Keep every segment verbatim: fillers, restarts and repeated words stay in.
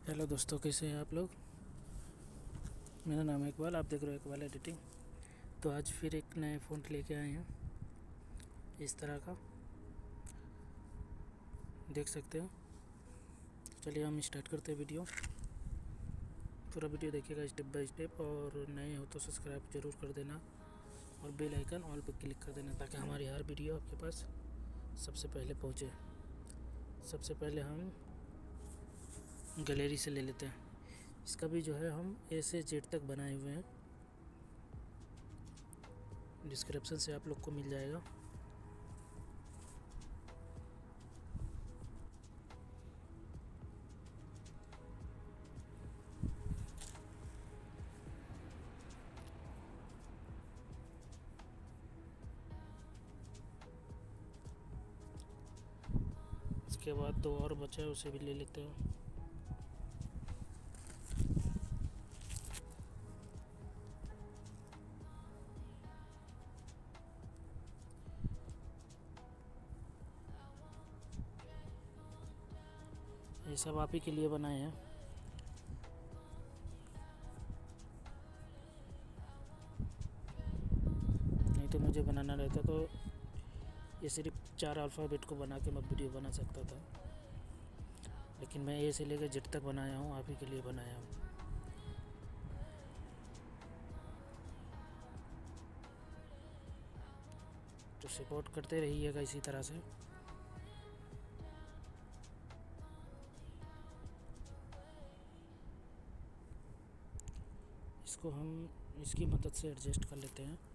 Hello दोस्तों, कैसे हैं आप लोग। मेरा नाम है इकबाल, आप देख रहे हो इकबाल एडिटिंग। तो आज फिर एक नए फ़ोन लेके आए हैं, इस तरह का देख सकते हो। चलिए हम स्टार्ट करते हैं वीडियो। पूरा वीडियो देखिएगा स्टेप बाय स्टेप, और नए हो तो सब्सक्राइब ज़रूर कर देना और बेल आइकन ऑल पर क्लिक कर देना, ताकि हमारी हर वीडियो आपके पास सबसे पहले पहुँचे। सबसे पहले हम गैलरी से ले लेते हैं। इसका भी जो है हम ए से जेड तक बनाए हुए हैं, डिस्क्रिप्शन से आप लोग को मिल जाएगा। इसके बाद दो और बचा है, उसे भी ले लेते हैं। ये सब आप ही के लिए बनाए हैं। नहीं तो मुझे बनाना रहता तो ये सिर्फ चार अल्फ़ाबेट को बना के मैं वीडियो बना सकता था, लेकिन मैं ए से लेकर जेड तक बनाया हूँ, आप ही के लिए बनाया हूँ। तो सपोर्ट करते रहिएगा इसी तरह से। इसको हम इसकी मदद से एडजस्ट कर लेते हैं।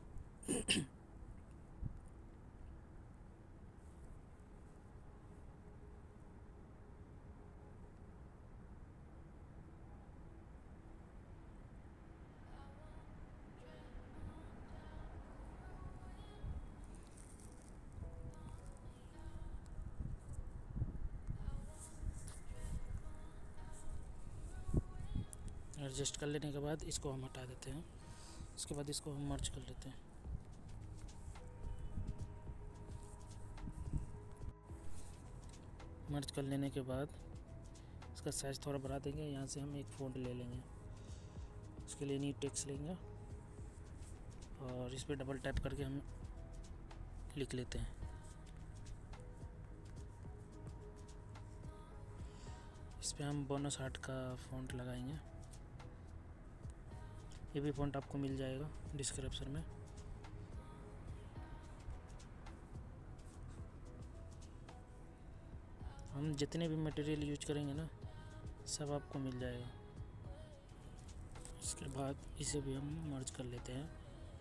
एडजस्ट कर लेने के बाद इसको हम हटा देते हैं। इसके बाद इसको हम मर्ज कर लेते हैं। मर्ज कर लेने के बाद इसका साइज़ थोड़ा बढ़ा देंगे। यहाँ से हम एक फ़ॉन्ट ले लेंगे, उसके लिए न्यू टेक्स्ट लेंगे और इस पर डबल टैप करके हम लिख लेते हैं। इस पर हम बोनस हार्ट का फ़ॉन्ट लगाएंगे। ये भी फ़ॉन्ट आपको मिल जाएगा डिस्क्रिप्शन में। हम जितने भी मटेरियल यूज करेंगे ना, सब आपको मिल जाएगा। इसके बाद इसे भी हम मर्ज कर लेते हैं।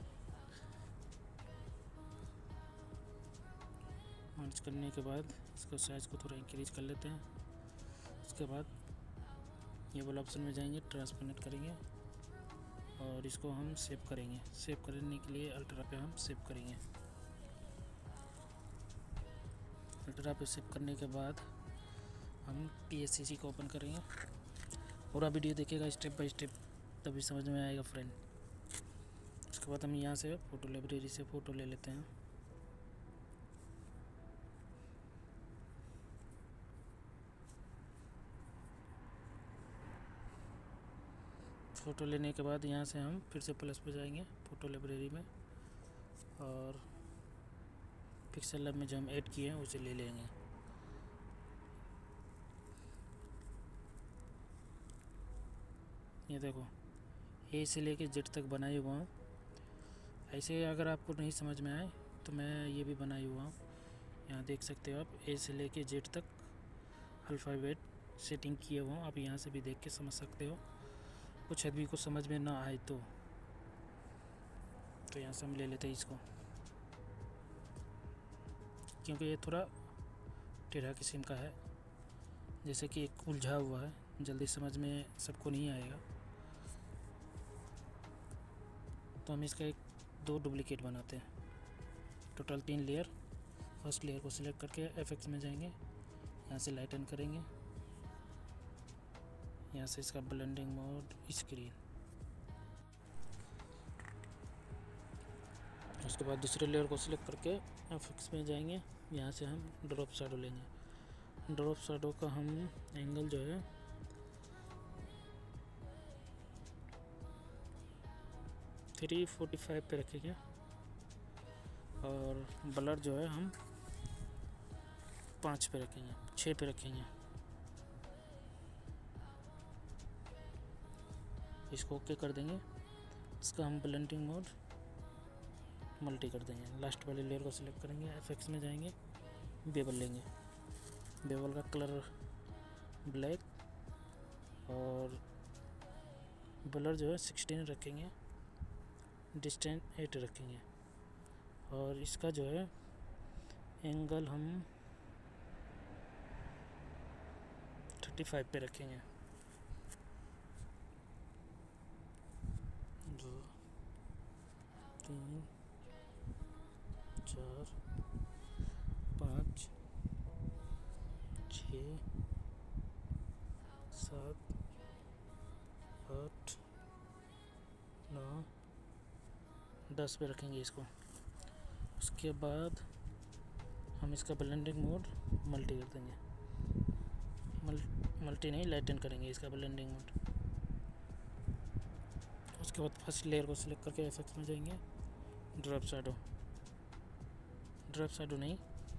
मर्ज करने के बाद इसको साइज़ को थोड़ा इंक्रीज कर लेते हैं। उसके बाद ये वाला ऑप्शन में जाएंगे, ट्रांसपेरेंट करेंगे और इसको हम सेव करेंगे। सेव करने के लिए अल्ट्रा पे हम सेव करेंगे। अल्ट्रा पे सेव करने के बाद हम पी एस सी सी को ओपन करेंगे। पूरा वीडियो देखिएगा स्टेप बाय स्टेप, तभी समझ में आएगा फ्रेंड। उसके बाद हम यहाँ से फ़ोटो लाइब्रेरी से फ़ोटो ले लेते हैं। फ़ोटो लेने के बाद यहाँ से हम फिर से प्लस पे जाएंगे फ़ोटो लाइब्रेरी में, और पिक्सल लैब में जो हम ऐड किए हैं उसे ले लेंगे। ये देखो, ए से लेके जेड तक बनाए हुआ हूँ। ऐसे अगर आपको नहीं समझ में आए तो मैं ये भी बनाई हुआ हूँ। यहाँ देख सकते हो आप, ए से लेके जेड तक अल्फ़ाबेट सेटिंग किए हुआ हूँ। आप यहाँ से भी देख के समझ सकते हो। कुछ आदमी को समझ में ना आए तो तो यहाँ से हम ले लेते हैं इसको, क्योंकि ये थोड़ा टेढ़ा किस्म का है, जैसे कि एक उलझा हुआ है, जल्दी समझ में सबको नहीं आएगा। तो हम इसका एक दो डुप्लीकेट बनाते हैं। टोटल तीन लेयर। फर्स्ट लेयर को सिलेक्ट करके इफेक्ट्स में जाएंगे, यहाँ से लाइटन करेंगे, यहाँ से इसका ब्लेंडिंग मोड स्क्रीन। उसके बाद दूसरे लेयर को सिलेक्ट करके इफेक्ट्स में जाएंगे, यहाँ से हम ड्रॉप शैडो लेंगे। ड्रॉप शैडो का हम एंगल जो है थ्री फोर्टी फाइव पे रखेंगे और ब्लर जो है हम पाँच पे रखेंगे, छः पे रखेंगे। इसको ओके कर देंगे। इसका हम ब्लेंडिंग मोड मल्टी कर देंगे। लास्ट वाले लेयर को सिलेक्ट करेंगे, एफेक्ट्स में जाएंगे, बेवल लेंगे। बेवल का कलर ब्लैक और ब्लर जो है सिक्सटीन रखेंगे, डिस्टेंस एट रखेंगे और इसका जो है एंगल हम थर्टी फाइव पे रखेंगे। दो तीन चार पाँच छः सात आठ नौ दस पे रखेंगे इसको। उसके बाद हम इसका ब्लेंडिंग मोड मल्टी कर देंगे। मल, मल्टी नहीं लाइटन करेंगे इसका ब्लेंडिंग मोड। उसके बाद फर्स्ट लेयर को सिलेक्ट करके एफेक्ट्स में जाएंगे, ड्रॉप शैडो ड्रॉप शैडो नहीं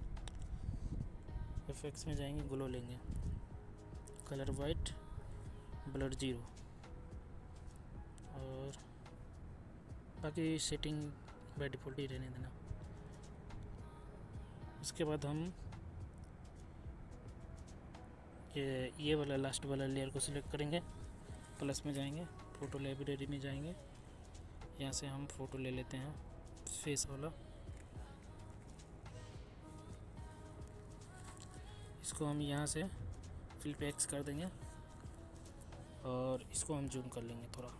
एफेक्ट्स में जाएंगे, ग्लो लेंगे, कलर वाइट, ब्लर जीरो और बाकी सेटिंग बाय डिफ़ॉल्ट ही रहने देना। उसके बाद हम ये ये वाला लास्ट वाला लेयर को सिलेक्ट करेंगे, प्लस में जाएंगे, फ़ोटो लाइब्रेरी में जाएंगे, यहाँ से हम फ़ोटो ले लेते हैं फेस वाला। इसको हम यहाँ से फ्लिप एक्स कर देंगे और इसको हम जूम कर लेंगे थोड़ा।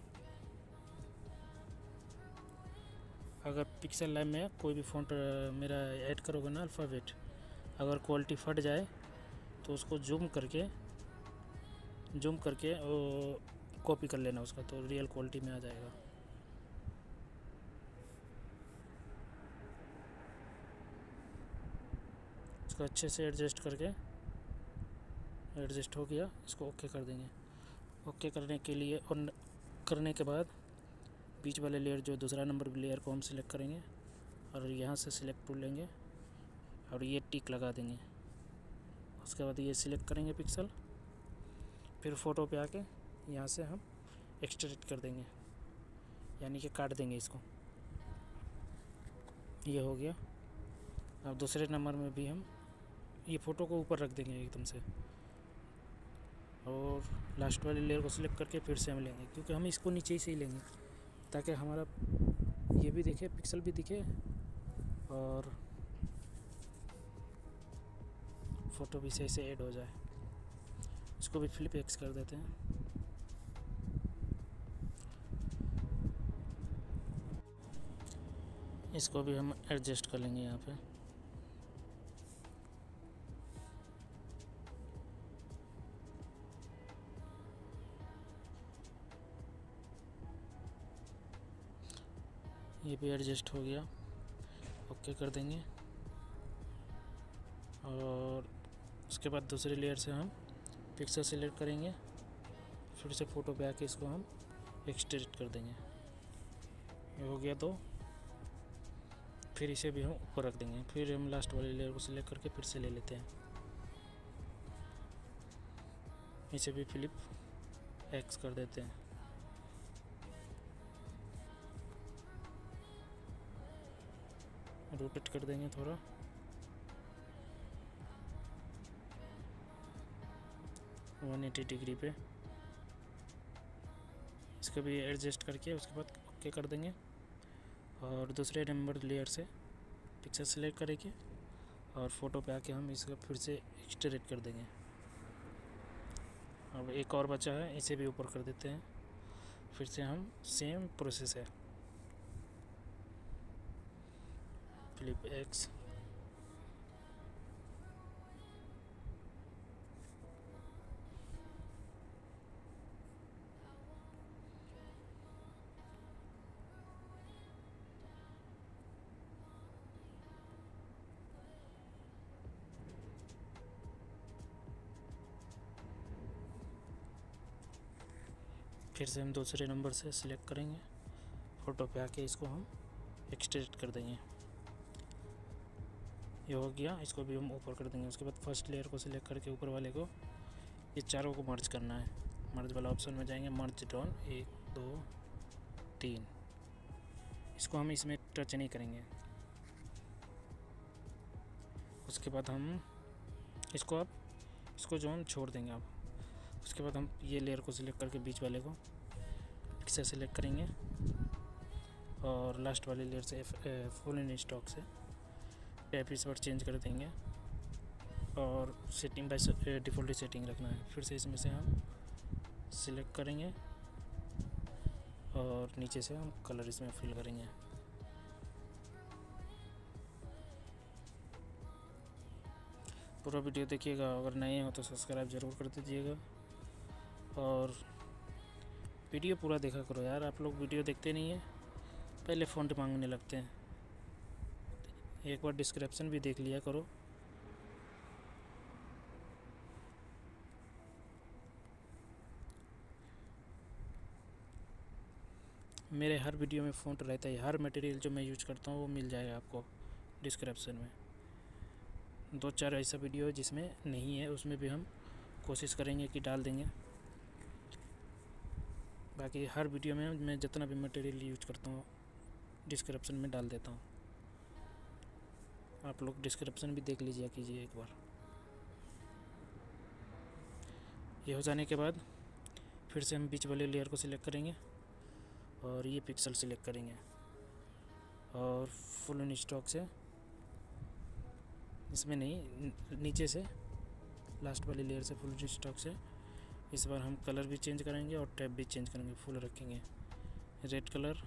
अगर पिक्सल लैब में कोई भी फ़ॉन्ट मेरा ऐड करोगे ना अल्फ़ाबेट, अगर क्वालिटी फट जाए तो उसको जूम करके जूम करके और कॉपी कर लेना उसका, तो रियल क्वालिटी में आ जाएगा। इसको अच्छे से एडजस्ट करके, एडजस्ट हो गया, इसको ओके कर देंगे। ओके करने के लिए और करने के बाद बीच वाले लेयर जो दूसरा नंबर लेयर को हम सिलेक्ट करेंगे और यहाँ से सिलेक्ट टूल लेंगे और ये टिक लगा देंगे। उसके बाद ये सिलेक्ट करेंगे पिक्सल, फिर फ़ोटो पे आके यहाँ से हम एक्सट्रैक्ट कर देंगे, यानी कि काट देंगे इसको। ये हो गया। अब दूसरे नंबर में भी हम ये फ़ोटो को ऊपर रख देंगे एकदम से और लास्ट वाले लेयर को सिलेक्ट करके फिर से हम लेंगे, क्योंकि हम इसको नीचे से ही लेंगे ताकि हमारा ये भी दिखे, पिक्सल भी दिखे और फ़ोटो भी सही से ऐड हो जाए। इसको भी फ्लिप एक्स कर देते हैं। इसको भी हम एडजस्ट कर लेंगे यहाँ पे। ये भी एडजस्ट हो गया, ओके कर देंगे और उसके बाद दूसरे लेयर से हम पिक्सल सेलेक्ट करेंगे, फिर से फ़ोटो पे आके इसको हम एक्सट्रैक्ट कर देंगे। ये हो गया तो फिर इसे भी हम ऊपर रख देंगे। फिर हम लास्ट वाले लेयर को सिलेक्ट करके फिर से ले लेते हैं, इसे भी फ्लिप एक्स कर देते हैं। रोटेट कर देंगे थोड़ा, वन एटी डिग्री पे। इसको भी एडजस्ट करके उसके बाद ओके कर देंगे और दूसरे नंबर लेयर से पिक्चर सेलेक्ट करेंगे और फ़ोटो पे आके हम इसको फिर से एक्सट्रैक्ट कर देंगे। अब एक और बचा है, इसे भी ऊपर कर देते हैं। फिर से हम सेम प्रोसेस है, फ्लिप एक्स, फिर से हम दूसरे नंबर से सिलेक्ट करेंगे, फ़ोटो पे आके इसको हम एक्सट्रेक्ट कर देंगे। ये हो गया, इसको भी हम ऊपर कर देंगे। उसके बाद फर्स्ट लेयर को सिलेक्ट करके ऊपर वाले को ये चारों को मर्ज करना है। मर्ज वाला ऑप्शन में जाएंगे, मर्ज डाउन, एक दो तीन। इसको हम इसमें टच नहीं करेंगे। उसके बाद हम इसको अब इसको जो हम छोड़ देंगे अब। उसके बाद हम ये लेयर को सिलेक्ट करके बीच वाले को इसे सिलेक्ट करेंगे और लास्ट वाले लेयर से फुल इन स्टॉक से टैप इस पर चेंज कर देंगे और सेटिंग बाय डिफ़ॉल्ट सेटिंग रखना है। फिर से इसमें से हम सिलेक्ट करेंगे और नीचे से हम कलर इसमें फिल करेंगे। पूरा वीडियो देखिएगा, अगर नए हो तो सब्सक्राइब ज़रूर कर दीजिएगा और वीडियो पूरा देखा करो यार। आप लोग वीडियो देखते नहीं हैं, पहले फ़ॉन्ट मांगने लगते हैं। एक बार डिस्क्रिप्शन भी देख लिया करो। मेरे हर वीडियो में फ़ॉन्ट रहता है, हर मटेरियल जो मैं यूज करता हूँ वो मिल जाएगा आपको डिस्क्रिप्शन में। दो चार ऐसा वीडियो है जिसमें नहीं है, उसमें भी हम कोशिश करेंगे कि डाल देंगे। बाकी हर वीडियो में मैं जितना भी मटेरियल यूज करता हूँ डिस्क्रिप्शन में डाल देता हूँ। आप लोग डिस्क्रिप्शन भी देख लीजिए कीजिए एक बार। ये हो जाने के बाद फिर से हम बीच वाले लेयर को सिलेक्ट करेंगे और ये पिक्सल सिलेक्ट करेंगे और फुल इन स्टॉक से इसमें नहीं, नीचे से लास्ट वाली लेयर से फुल इन स्टॉक से इस बार हम कलर भी चेंज करेंगे और टैब भी चेंज करेंगे। फुल रखेंगे रेड कलर,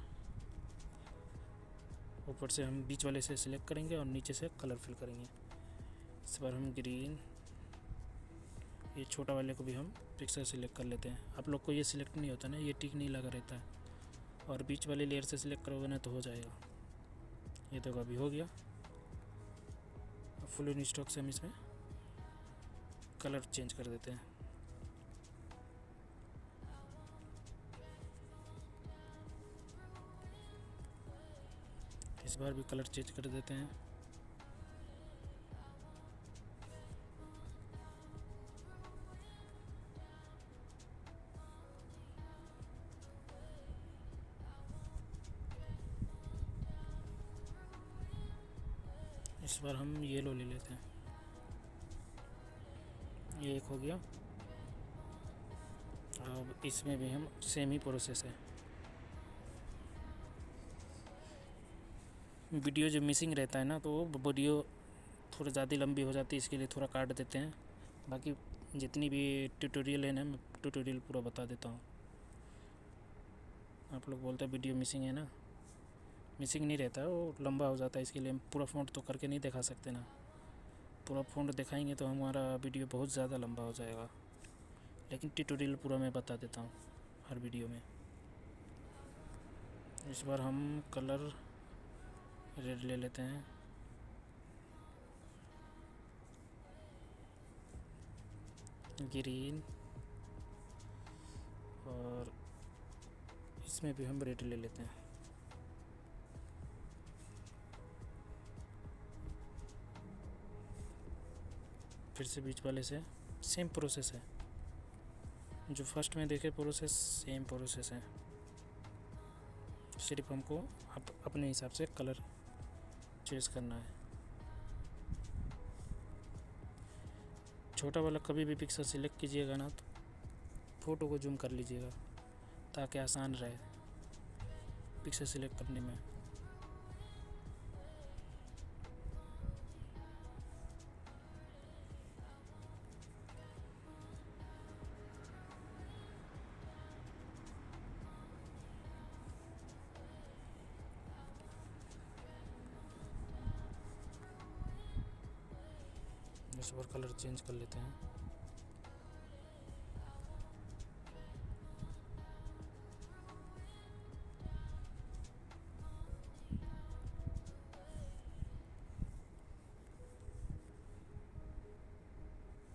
ऊपर से हम बीच वाले से सिलेक्ट करेंगे और नीचे से कलर फिल करेंगे। इस बार हम ग्रीन, ये छोटा वाले को भी हम पिक्सल सिलेक्ट कर लेते हैं। आप लोग को ये सिलेक्ट नहीं होता ना, ये टिक नहीं लगा रहता है और बीच वाले लेयर से सिलेक्ट करोगे ना तो हो जाएगा। ये तो अभी हो गया। फुल इन स्टॉक से हम इसमें कलर चेंज कर देते हैं। इस बार भी कलर चेंज कर देते हैं। इस बार हम येलो ले लेते हैं। ये एक हो गया। अब इसमें भी हम सेम ही प्रोसेस है। वीडियो जो मिसिंग रहता है ना तो वो वीडियो थोड़ा ज़्यादा लंबी हो जाती है, इसके लिए थोड़ा काट देते हैं। बाकी जितनी भी ट्यूटोरियल है ना, मैं ट्यूटोरियल पूरा बता देता हूँ। आप लोग बोलते हैं वीडियो मिसिंग है ना, मिसिंग नहीं रहता, वो लंबा हो जाता है। इसके लिए हम पूरा फ़ॉन्ट तो करके नहीं दिखा सकते ना। पूरा फ़ॉन्ट दिखाएंगे तो हमारा वीडियो बहुत ज़्यादा लंबा हो जाएगा। लेकिन ट्यूटोरियल पूरा मैं बता देता हूँ हर वीडियो में। इस बार हम कलर रेड ले लेते हैं। ग्रीन और इसमें भी हम रेड ले लेते हैं। फिर से बीच वाले से सेम प्रोसेस है, जो फर्स्ट में देखे प्रोसेस सेम प्रोसेस है। सिर्फ हमको अप, अपने हिसाब से कलर चेंज करना है। छोटा वाला कभी भी पिक्सल सिलेक्ट कीजिएगा ना तो फ़ोटो को जूम कर लीजिएगा ताकि आसान रहे पिक्सल सिलेक्ट करने में। इस बार कलर चेंज कर लेते हैं।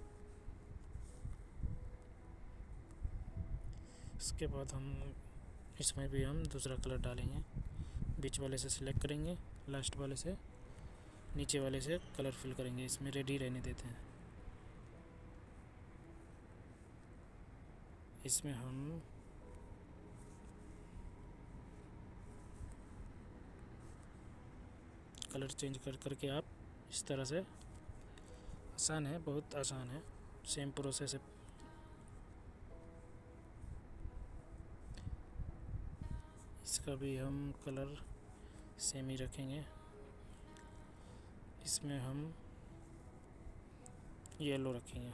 इसके बाद हम इसमें भी हम दूसरा कलर डालेंगे। बीच वाले से सिलेक्ट करेंगे, लास्ट वाले से, नीचे वाले से कलर फिल करेंगे। इसमें रेडी रहने देते हैं। इसमें हम कलर चेंज कर करके आप इस तरह से, आसान है, बहुत आसान है, सेम प्रोसेस है। इसका भी हम कलर सेम ही रखेंगे। इसमें हम येलो रखेंगे।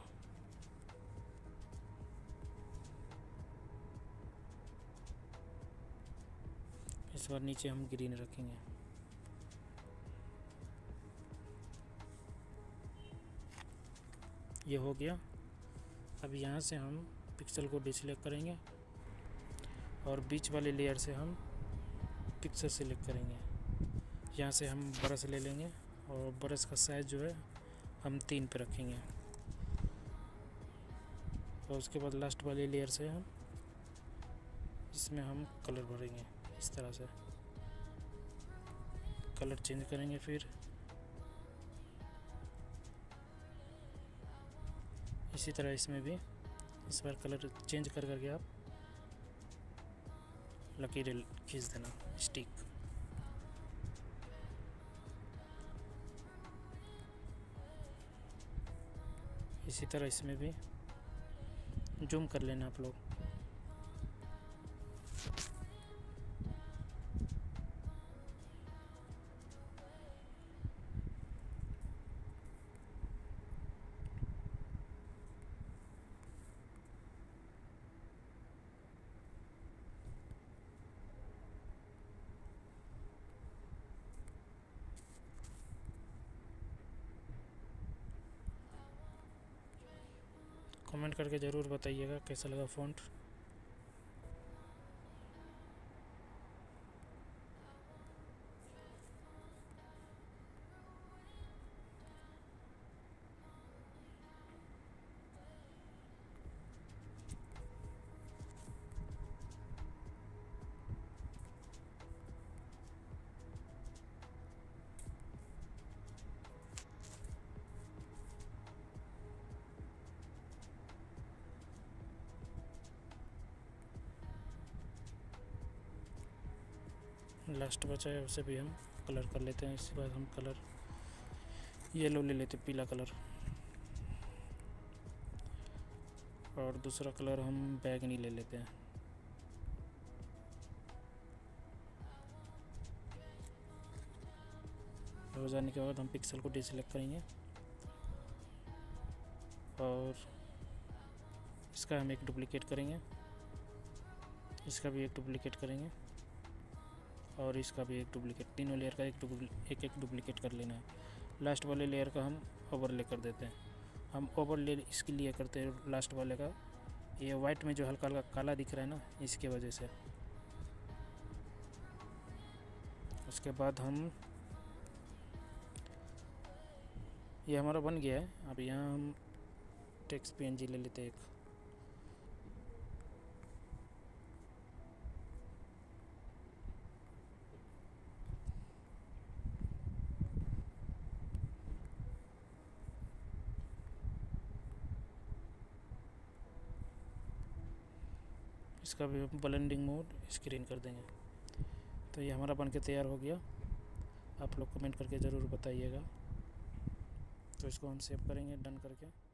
इस बार नीचे हम ग्रीन रखेंगे। ये हो गया। अब यहाँ से हम पिक्सल को डिसेलेक्ट करेंगे और बीच वाले लेयर से हम पिक्सल सेलेक्ट करेंगे। यहाँ से हम ब्रश ले लेंगे और ब्रश का साइज जो है हम तीन पे रखेंगे। और उसके बाद लास्ट वाले लेयर से हम इसमें हम कलर भरेंगे। इस तरह से कलर चेंज करेंगे। फिर इसी तरह इसमें भी इस बार कलर चेंज कर करके आप लकीर खींच देना, स्टिक। इसी तरह इसमें भी जूम कर लेना आप लोग। कमेंट करके ज़रूर बताइएगा कैसा लगा फ़ॉन्ट। लास्ट बचा है उसे भी हम कलर कर लेते हैं। इसके बाद हम कलर येलो ले लेते हैं, पीला कलर। और दूसरा कलर हम बैगनी ले लेते हैं। हो जाने के बाद हम पिक्सल को डिसेलेक्ट करेंगे और इसका हम एक डुप्लीकेट करेंगे, इसका भी एक डुप्लीकेट करेंगे और इसका भी एक डुप्लीकेट। तीनों लेयर का एक एक एक डुप्लीकेट कर लेना है। लास्ट वाले लेयर का हम ओवरले कर देते हैं। हम ओवरले इसके लिए करते हैं लास्ट वाले का, ये वाइट में जो हल्का हल्का काला दिख रहा है ना, इसके वजह से। उसके बाद हम, ये हमारा बन गया है। अब यहाँ हम टेक्स्ट पीएनजी ले लेते हैं एक। इसका भी ब्लेंडिंग मोड स्क्रीन कर देंगे। तो ये हमारा बनके तैयार हो गया। आप लोग कमेंट करके ज़रूर बताइएगा। तो इसको हम सेव करेंगे डन करके।